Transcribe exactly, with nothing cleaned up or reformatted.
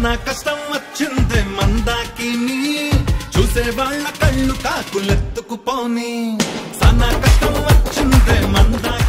సనా కష్టం వచ్చిందే మందాకిని, చూసే వాళ్ళ కళ్ళు కాకులెత్తుకుపోని. సనా కష్టం వచ్చిందే మందాకిని.